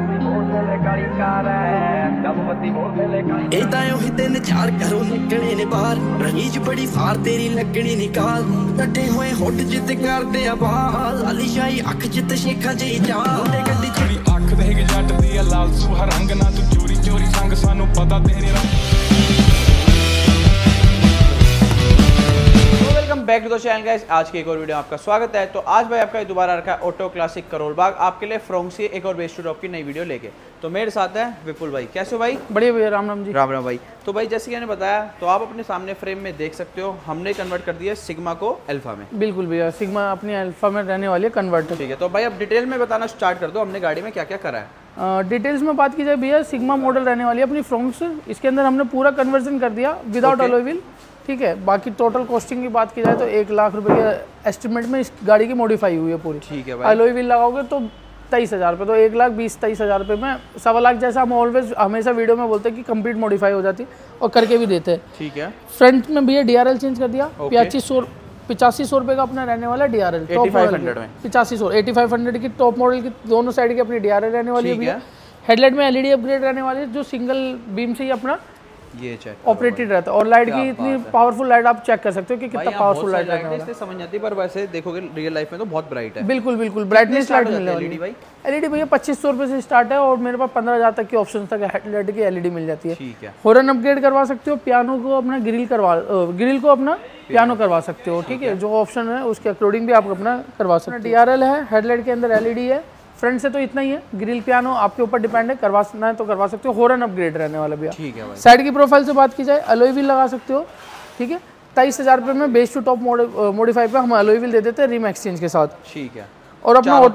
दिन चार घरों निकले ने बाहर रहीज बड़ी फार तेरी लगनी निकाल कटे हुए होठ जित कर दे बाल अलीशाही अख जित शेखा जी चाल गड्डी चोरी अख देख जट दी लाल सुहा रंग ना तू चोरी चोरी संग सानू पता तेरे welcome back to the channel guys. आज की एक और वीडियो में आपका स्वागत है। तो आज भाई आपका दोबारा रखा है ऑटो क्लासिक करोल बाग आपके लिए फ्रोंक से एक और बेस्ट टू टॉप की नई वीडियो लेके। तो मेरे साथ है विपुल भाई। कैसे हो भाई? बढ़िया भैया, राम राम जी। राम राम भाई। तो भाई जैसे कि मैंने बताया तो आप अपने सामने फ्रेम में देख सकते हो हमने कन्वर्ट कर दिया सिग्मा को अल्फा में। बिल्कुल भैया, सिग्मा अपनी अल्फा में रहने वाली है कन्वर्ट। ठीक है, तो भाई अब डिटेल में बताना स्टार्ट कर दो हमने गाड़ी में क्या क्या करा है। डिटेल्स में बात की जाए भैया, सिग्मा मॉडल रहने वाली है अपनी फ्रोंक्स। इसके अंदर हमने पूरा कन्वर्जन कर दिया विदाउट अलॉय व्हील। ठीक है, बाकी टोटल कॉस्टिंग की बात की जाए तो 1 लाख रुपए के एस्टिमेट में इस गाड़ी की मॉडिफाई हुई है पूरी। ठीक है भाई। अलॉय व्हील लगाओगे तो 23,000 रुपये, तो 1,20,23,000 रुपये में 1.25 लाख जैसा हम ऑलवेज हमेशा वीडियो में बोलते हैं कि कंप्लीट मॉडिफाई हो जाती है और करके भी देते हैं। ठीक है। फ्रंट में भैया DRL चेंज कर दिया। 8500 रुपये का अपना रहने वाला DRL 8500 में 8500 की टॉप मॉडल की दोनों साइड की अपनी DRL रहने वाली है भैया। हेडलाइट में LED अपग्रेड रहने वाली है जो सिंगल बीम से ही अपना ये चेक ऑपरेटेड रहता है। और लाइट की इतनी पावरफुल लाइट आप चेक कर सकते हो कि कितना पावरफुल लाइट है। इससे समझ आती है पर वैसे देखोगे रियल लाइफ में तो बहुत ब्राइट है। बिल्कुल बिल्कुल ब्राइटनेस लाइट मिलने वाली है। LED भैया 2500 रुपये से स्टार्ट है और मेरे पास 15,000 तक की ऑप्शन तक हेडलाइट की LED मिल जाती है। ठीक है। हॉर्न अपग्रेड करवा सकते हो, पियानो को अपना ग्रिल को अपना पियानो करवा सकते हो। ठीक है, जो ऑप्शन है उसके अकॉर्डिंग भी आप अपना करवा सकते हो। DRL है, हेडलाइट के अंदर LED है, फ्रंट से तो इतना ही है। ग्रिल पियानो आपके ऊपर डिपेंड है, करवाना है तो करवा सकते हो। हॉर्न अपग्रेड रहने वाला भैया। ठीक है भाई। साइड की प्रोफाइल से बात की जाए, अलॉय व्हील लगा सकते हो। ठीक है, 23,000 रुपये में बेस टू टॉप मॉडिफाई पे हम अलॉय व्हील दे देते हैं रिम एक्सचेंज के साथ। ठीक है। और अपना ऑटो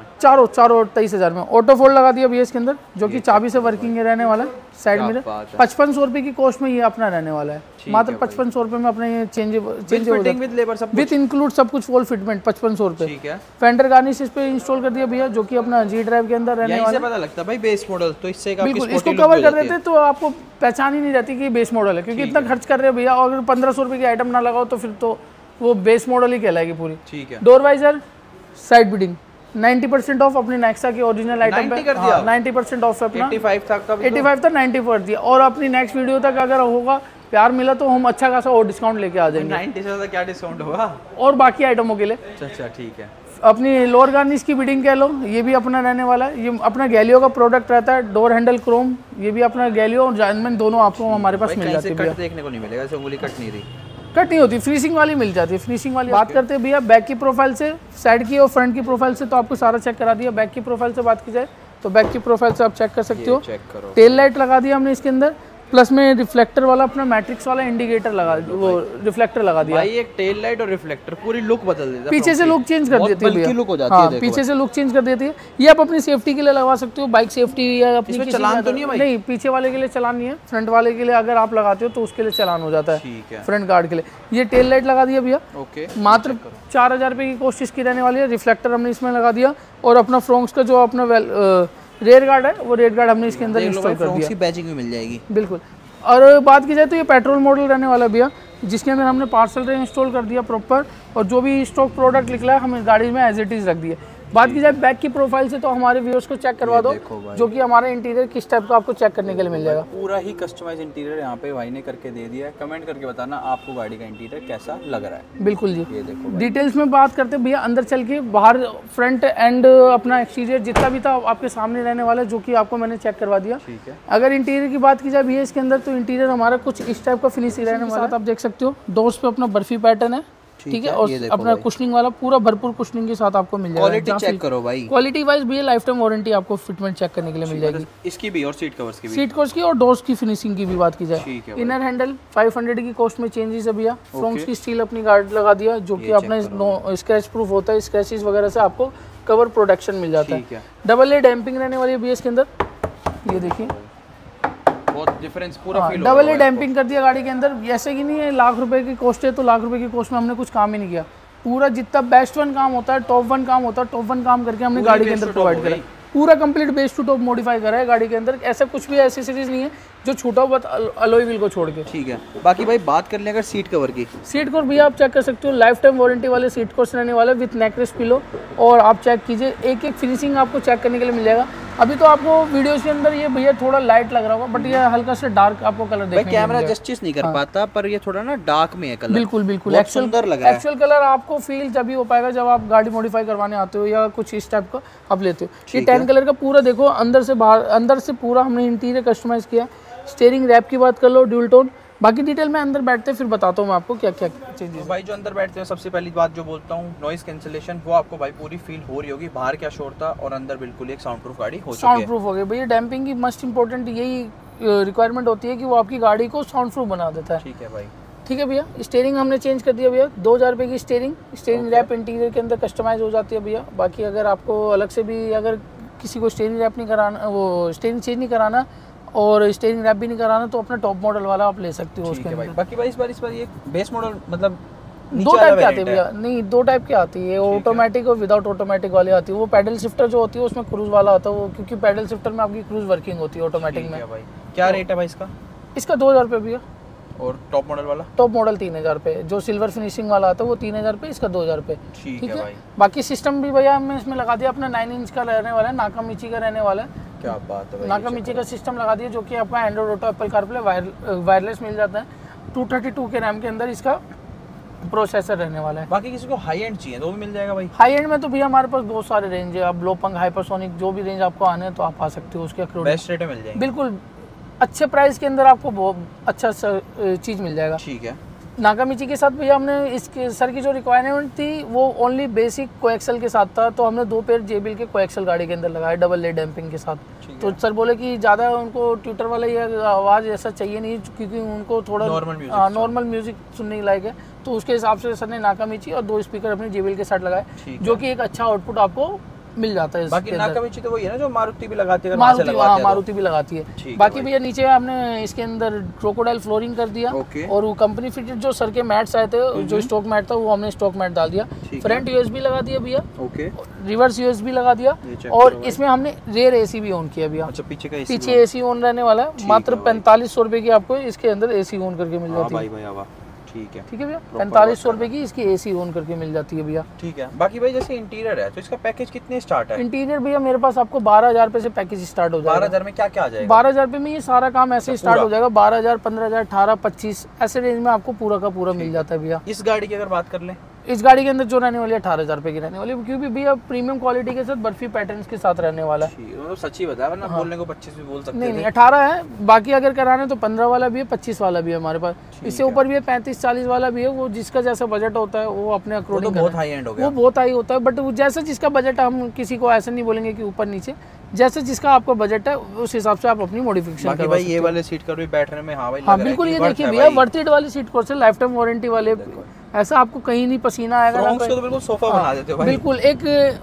23,000 में ऑटो फोल्ड लगा दिया भैया इसके अंदर, जो कि चाबी से वर्किंग है रहने वाला है। साइड मिरर 5500 रुपये की कॉस्ट में ये अपना रहने वाला है। मात्र 5500 रुपये में अपने ये चेंज विद इंक्लूड सब कुछ फुल फिटमेंट 5500 रुपये। ठीक है। फेंडर गार्निश इस पे इंस्टॉल कर दिया भैया, जो कि अपना G ड्राइव के अंदर रहने वाला है। पता लगता है भाई बेस मॉडल, तो इससे बिल्कुल इसको कवर कर देते तो आपको पहचान ही नहीं रहती कि बेस मॉडल है, क्योंकि इतना खर्च कर रहे हैं भैया। और अगर 1500 रुपये की आइटम ना लगाओ तो फिर तो वो बेस मॉडल ही कहलाएगी पूरी। ठीक है। Door visor side beading 90% off अपनी नेक्सा की ओरिजिनल आइटम पे 90% ऑफ अपना 85 था 90 कर दिया। और अपनी नेक्स्ट वीडियो तक अगर होगा प्यार मिला तो हम अच्छा खासा और डिस्काउंट लेके आ जाएंगे। 90 से ज़्यादा क्या डिस्काउंट होगा? और बाकी आइटमों के लिए। अच्छा ठीक है। अपनी लोअर गार्निश की बिडिंग कह लो, ये भी अपना रहने वाला है। ये अपना गैलियो का प्रोडक्ट रहता है। डोर हैंडल क्रोम, ये भी अपना गैलियो और जाइनमैन दोनों आपको हमारे पास मिल जाती है। कट देखने को नहीं मिलेगा, ऐसे उंगली कट नहीं रही, कट नहीं होती, फिनिशिंग वाली मिल जाती है। फिनिशिंग वाली बात करते हैं भैया बैक की प्रोफाइल से, साइड की और फ्रंट की प्रोफाइल से तो आपको सारा चेक करा दिया। बैक की प्रोफाइल से बात की जाए तो बैक की प्रोफाइल से आप चेक कर सकते हो। टेल लाइट लगा दिया हमने इसके अंदर, प्लस में रिफ्लेक्टर वाला अपना मैट्रिक्स वाला इंडिकेटर लगा, वो रिफ्लेक्टर लगा दिया भाई। एक टेल लाइट और रिफ्लेक्टर पूरी लुक बदल देता है, पीछे से लुक चेंज कर देती है भैया। लुक हो जाती है, पीछे से लुक चेंज कर देती है। ये आप अपनी सेफ्टी के लिए लगवा सकते हो, बाइक सेफ्टी या अपनी चलान तो नहीं है भाई? नहीं, पीछे वाले के लिए चलान नहीं है, फ्रंट वाले के लिए अगर आप लगाते हो तो उसके लिए चलान हो जाता है फ्रंट गार्ड के लिए। ये टेल लाइट लगा दिया भैया। मात्र 4,000 रुपये की कोशिश की रहने वाली है। रिफ्लेक्टर हमने इसमें लगा दिया और अपना फ्रोंक्स का जो अपना रेयर गार्ड है वो रेयर गार्ड हमने इसके अंदर इंस्टॉल कर दिया। बैजिंग भी मिल जाएगी। बिल्कुल। और बात की जाए तो ये पेट्रोल मॉडल रहने वाला भैया, जिसके अंदर हमने पार्सल रे इंस्टॉल कर दिया प्रॉपर, और जो भी स्टॉक प्रोडक्ट निकला है हमें गाड़ी में एज इट इज रख दिया। बात की जाए बैक की प्रोफाइल से तो हमारे व्यूअर्स को चेक करवा दो, जो कि हमारा इंटीरियर किस टाइप का आपको चेक करने के लिए मिल जाएगा। पूरा ही कस्टमाइज इंटीरियर यहाँ पे भाई ने करके दे दिया है। कमेंट करके बताना आपको गाड़ी का इंटीरियर कैसा लग रहा है। बिल्कुल जी। ये देखो डिटेल्स में बात करते हैं भैया, अंदर चल के बाहर फ्रंट एंड अपना एक्सटीरियर जितना भी था आपके सामने रहने वाला है, जो कि आपको मैंने चेक करवा दिया। ठीक है। अगर इंटीरियर की बात की जाए भैया इसके अंदर, तो इंटीरियर हमारा कुछ इस टाइप का फिनिशिंग रहने वाला है। आप देख सकते हो डोर्स पे अपना बर्फी पैटर्न है। ठीक है। और अपना कुशनिंग वाला पूरा भरपूर कुशनिंग के साथ आपको मिल जाएगा। क्वालिटी चेक करो भाई, क्वालिटी वाइज भी लाइफ टाइम वारंटी आपको फिटमेंट चेक करने के लिए मिल जाएगी। इसकी भी और सीट कवर्स की और डोर्स की फिनिशिंग की भी बात की जाए। इनर हैंडल 500 की कॉस्ट में चेंजेस है भैया। फ्रोंक्स की स्टील अपनी गार्ड लगा दिया, जो कि अपना स्क्रैच प्रूफ होता है। स्क्रैचेस वगैरह से आपको कवर प्रोटेक्शन मिल जाता है। डबल ए डैम्पिंग रहने वाली है भैया इसके अंदर, ये देखिए बहुत डिफरेंस पूरा फील डबल ए डैम्पिंग कर दिया गाड़ी के अंदर। ऐसे की नहीं है लाख रुपए की कॉस्ट है तो लाख रुपए की कॉस्ट में हमने कुछ काम ही नहीं किया। पूरा जितना बेस्ट वन काम होता है, टॉप वन काम होता है, टॉप वन काम करके हमने गाड़ी के अंदर प्रोवाइड करा। पूरा complete base to top modify करा है गाड़ी के अंदर। ऐसा कुछ भी एसेसरीज नहीं है जो छूटा हुआ अलॉय व्हील को छोड़ के। ठीक है। बाकी भाई बात कर लें अगर सीट कवर की, सीट कवर भी आप चेक कर सकते हो, लाइफ टाइम वारंटी वाले सीट कवर्स रहने वाले विथ नेकलेस पिलो। और आप चेक कीजिए, एक एक फिनिशिंग आपको चेक करने के लिए मिल जाएगा। अभी तो आपको वीडियोस के अंदर ये भैया थोड़ा लाइट लग रहा होगा, बट ये हल्का से डार्क आपको कलर देखने को मिलेगा। कैमरा जस्टिस नहीं कर पाता, पर ये थोड़ा ना डार्क में है कलर। बिल्कुल बिल्कुल, बहुत सुंदर लग रहा है। एक्चुअल कलर आपको फील जब ही हो पाएगा जब आप गाड़ी मॉडिफाई करवाने आते हो या कुछ इस टाइप का आप लेते हो। ये टैन कलर का पूरा देखो, अंदर से बाहर, अंदर से पूरा हमने इंटीरियर कस्टमाइज किया। स्टीयरिंग रैप की बात कर लो, ड्यूल टोन। बाकी डिटेल में अंदर बैठते फिर बताता हूँ मैं आपको क्या क्या चीज़ें। भाई जो अंदर बैठते हैं, सबसे पहली बात जो बोलता हूँ, नॉइस कैंसिलेशन, वो आपको भाई पूरी फील हो रही होगी। बाहर क्या शोर था और अंदर बिल्कुल एक साउंड प्रूफ गाड़ी हो चुकी है। साउंड प्रूफ हो गई भैया। डैम्पिंग की मस्ट इंपॉर्टेंट यही रिक्वायरमेंट होती है कि वो आपकी गाड़ी को साउंड प्रूफ बना देता है। ठीक है भाई। ठीक है भैया। स्टीयरिंग हमने चेंज कर दिया भैया, 2000 रुपये की स्टीयरिंग रैप इंटीरियर के अंदर कस्टमाइज हो जाती है भैया। बाकी अगर आपको अलग से भी अगर किसी को स्टीयरिंग रैप नहीं कराना, वो स्टीयरिंग चेंज नहीं कराना और स्टीयरिंग रैप भी नहीं कराना, तो अपना टॉप मॉडल वाला आप ले सकते हो उसके अंदर। बाकी भाई इस बार ये बेस मॉडल मतलब दो टाइप के आते हैं भैया। नहीं, दो टाइप की आती है, ऑटोमेटिक और विदाउट ऑटोमेटिक वाली आती है। वो पैडल शिफ्टर जो होती है उसमें क्रूज वाला होता है वो, क्योंकि पैडल शिफ्टर में आपकी क्रूज वर्किंग होती है ऑटोमेटिक में। भाई क्या रेट है भाई इसका? इसका 2000 रुपये भैया। और टॉप मॉडल वाला? टॉप मॉडल 3000 रुपये, जो सिल्वर फिनिशिंग वाला आता है वो 3000 रुपये, इसका 2000 रुपये। ठीक है भाई। बाकी सिस्टम भी भैया हमने इसमें लगा दिया अपना 9 इंच का रहने वाला है, नाकामिची का रहने वाला है। क्या बात है भाई। नाकामिची का सिस्टम लगा दिया जो कि आपका Android auto, Apple CarPlay, wireless मिल जाता है। 232 के रैम के अंदर इसका प्रोसेसर रहने वाला है। बाकी किसी को हाई एंड चाहिए तो भी मिल जाएगा भाई? हाई एंड में तो भैया हमारे पास बहुत सारे रेंज है। आप लोपंग, हाइपरसोनिक, जो भी रेंज आपको आने हैं तो आप आ सकते हो उसके अकॉर्डिंग। बेस्ट रेट में मिल जाएंगे बिल्कुल अच्छे प्राइस के अंदर आपको बहुत अच्छा चीज़ मिल जाएगा। ठीक है। नाकामिची के साथ भैया हमने इसके सर की जो रिक्वायरमेंट थी वो ओनली बेसिक कोएक्सल के साथ था, तो हमने 2 पेयर JBL के कोएक्सल गाड़ी के अंदर लगाए डबल लेड डैम्पिंग के साथ। तो सर बोले कि ज़्यादा उनको ट्विटर वाला ये आवाज़ ऐसा चाहिए नहीं, क्योंकि उनको थोड़ा नॉर्मल म्यूजिक सुनने के लायक है। तो उसके हिसाब से सर ने नाकामिची और 2 स्पीकर अपने JBL के साथ लगाए, जो कि एक अच्छा आउटपुट आपको मिल जाता है। बाकी नाकामिची तो वही है ना जो मारुति भी लगाती है। मारुति भी लगाती है। बाकी भैया नीचे हमने इसके अंदर क्रोकोडाइल फ्लोरिंग कर दिया और वो कंपनी फिटेड जो सर के मैट्स आए थे, जो स्टॉक मैट था वो हमने स्टॉक मैट डाल दिया। फ्रंट USB लगा दिया भैया, रिवर्स USB लगा दिया, और इसमें हमने रेयर AC भी ऑन किया भैया। अच्छा, पीछे AC ऑन रहने वाला है। मात्र 4500 रुपए की आपको इसके अंदर AC ऑन करके मिल जाती है। ठीक है। ठीक है भैया, 4500 रुपए की इसकी AC ऑन करके मिल जाती है भैया। ठीक है। बाकी भाई जैसे इंटीरियर है तो इसका पैकेज कितने स्टार्ट है? इंटीरियर भैया मेरे पास आपको 12000 रुपए से पैकेज स्टार्ट हो जाएगा। 12000 में क्या क्या आ जाएगा? 12000 रुपए में ये सारा काम ऐसे स्टार्ट हो जाएगा। 12000, 15000, 18, 25 ऐसे रेंज में आपको पूरा का पूरा मिल जाता है भैया। इस गाड़ी की अगर बात कर लें, इस गाड़ी के अंदर जो रहने वाली है 18000 रुपए की रहने वाली है, क्योंकि भैया प्रीमियम क्वालिटी के साथ बर्फी पैटर्न्स के साथ रहने वाला है। मतलब सच्ची बताया, वरना बोलने को 25 भी बोल सकते हैं। नहीं 18 है। बाकी अगर कराने तो 15 वाला भी है, 25 वाला भी है हमारे पास। इससे ऊपर भी है, 35-40 वाला भी है। वो जिसका जैसा बजट होता है वो अपने अकॉर्डिंग। बहुत हाई एंड हो गया। वो बहुत हाई होता है, बट जैसा जिसका बजट है, हम किसी को ऐसा नहीं बोलेंगे कि ऊपर नीचे, जैसे जिसका आपका बजट है उस हिसाब से आप अपनी मॉडिफिकेशन करवा सकते हो। ये वाले सीट कवर भी बैठने में हाँ भाई हाँ बिल्कुल, ये देखिए भैया वर्थ इट वाली सीट कवर से, लाइफ टाइम वारंटी वाले, ऐसा आपको कहीं नहीं पसीना आएगा। फ्रोंक्स को तो बिल्कुल सोफा बना देते हो भाई। बिल्कुल एक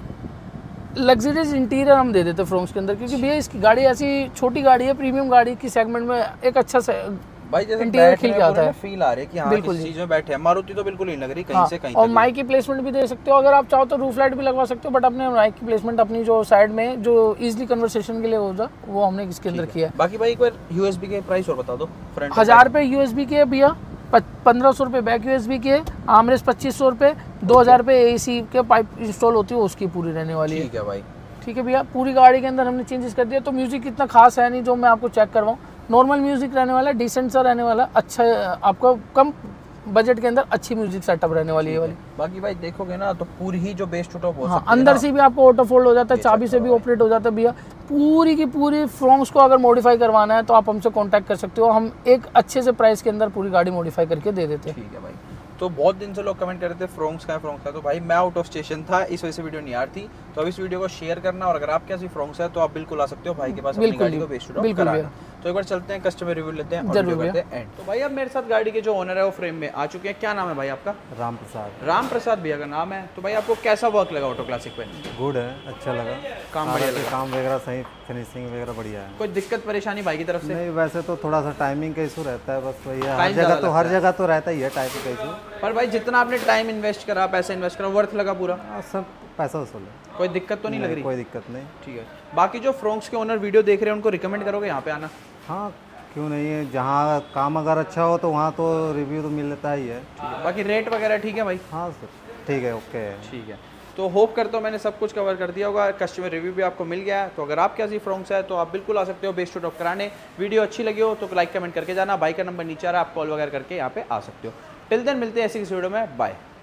लग्जरियस इंटीरियर हम दे देते हैं फ्रोंक्स के अंदर, क्योंकि भैया इसकी गाड़ी ऐसी छोटी गाड़ी है, प्रीमियम गाड़ी की सेगमेंट में एक अच्छा भाई जैसे इंटीरियर खिल के आता है, फील आ रहा है कि हाँ किसी चीज में बैठे हैं। मारुति तो बिल्कुल नहीं लग रही कहीं से कहीं। और माइक की प्लेसमेंट भी दे सकते हो, अगर आप चाहो तो रूफ लाइट भी लगवा सकते हो, बट अपने माइक की प्लेसमेंट अपनी जो साइड में जो इजीली कन्वर्सेशन के लिए हो जाए वो हमने इसके अंदर किया है। बाकी भाई एक बार USB के प्राइस और बता दो। 1000 रुपये USB के भैया, 1500 रुपये बैक USB के, आमरेस 2500 रुपये, 2000 रुपये AC के पाइप इंस्टॉल होती है उसकी पूरी रहने वाली है। ठीक है भाई। ठीक है भैया, पूरी गाड़ी के अंदर हमने चेंजेस कर दिया। तो म्यूजिक इतना खास है नहीं जो मैं आपको चेक करवाऊँ, नॉर्मल म्यूजिक रहने वाला है, डिसेंट सा रहने वाला, अच्छा आपको कम बजट के अंदर अच्छी म्यूजिक सेटअप रहने वाली है वाली। बाकी भाई देखोगे ना तो पूरी ही जो बेस टू टॉप हो सकती है, अंदर से भी आपको ऑटो फोल्ड हो जाता है, चाबी से भी ऑपरेट हो जाता है भैया। पूरी की पूरी फ्रोंक्स को अगर मॉडिफाई करवाना है तो आप हमसे कांटेक्ट कर सकते हो, हम एक अच्छे से प्राइस के अंदर पूरी गाड़ी मॉडिफाई करके दे देते हैं। ठीक है भाई। तो बहुत दिन से लोग कमेंट कर रहे थे फ्रोंक्स का फ्रोंक्स का, तो भाई मैं आउट ऑफ स्टेशन था, इस वजह से वीडियो नहीं आ रही थी। तो अब इस वीडियो को शेयर करना, और अगर आपके ऐसी फ्रोंक्स है तो आप बिल्कुल आ सकते हो भाई के पास अपनी गाड़ी को बेस टू टॉप कराना। तो एक बार चलते हैं कस्टमर रिव्यू लेते हैं और वीडियो करते हैं एंड। तो भाई अब मेरे साथ गाड़ी के जो ओनर है वो फ्रेम में आ चुके हैं। क्या नाम है भाई आपका? राम प्रसाद। राम प्रसाद भैया का नाम है। तो भाई आपको कैसा वर्क लगा ऑटो क्लासिक पे? गुड है, अच्छा लगा, काम बढ़िया लगा, काम वगैरह सही, फिनिशिंग वगैरह बढ़िया है। कोई दिक्कत परेशानी भाई की तरफ से? नहीं, वैसे तो थोड़ा सा टाइमिंग का इशू रहता है, बस वही है, हर जगह तो रहता ही है टाइमिंग का इशू। पर भाई जितना आपने टाइम इन्वेस्ट करा, पैसा इन्वेस्ट करा, वर्थ लगा पूरा? सब पैसा वसूल है, कोई दिक्कत तो नहीं लग रही? कोई दिक्कत नहीं। ठीक है। बाकी जो फ्रोंक्स के ओनर वीडियो देख रहे हैं उनको रिकमेंड करोगे यहाँ पे आना? हाँ, क्यों नहीं है, जहाँ काम अगर अच्छा हो तो वहाँ तो रिव्यू तो मिलता ही है। बाकी रेट वगैरह ठीक है भाई? हाँ सर ठीक है, ओके है। ठीक है, तो होप करता हूँ मैंने सब कुछ कवर कर दिया होगा, कस्टमर रिव्यू भी आपको मिल गया है। तो अगर आपके ऐसी फ्रॉक्स है तो आप बिल्कुल आ सकते हो बेस टू टॉप कराने। वीडियो अच्छी लगी हो तो लाइक कमेंट करके जाना, भाई का नंबर नीचे आ रहा है, आप कॉल वगैरह करके यहाँ पे आ सकते हो। टिल देन मिलते हैं ऐसी किसी वीडियो में, बाय।